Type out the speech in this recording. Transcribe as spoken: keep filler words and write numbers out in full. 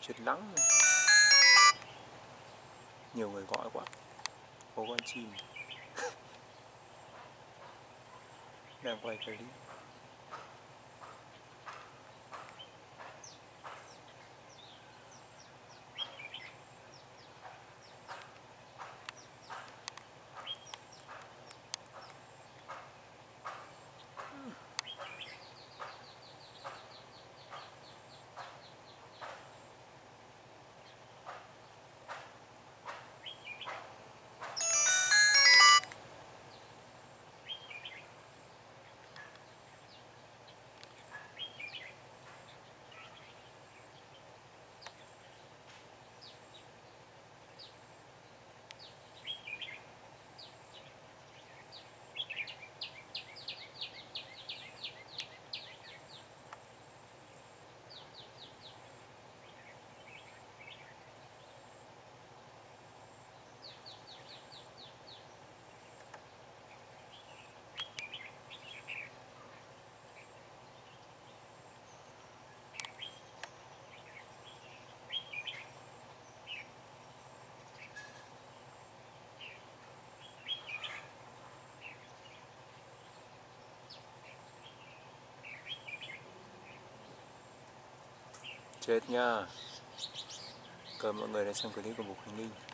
Chết lắng. Nhiều người gọi quá. Có con chim đang quay clip. Chết nha. Cảm ơn mọi người đã xem clip của Bục Khánh Linh.